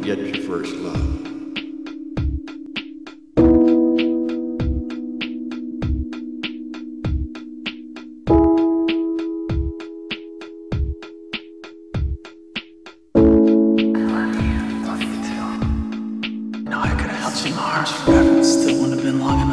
forget your first love. I could have held you in my arms forever and still wouldn't have been long enough.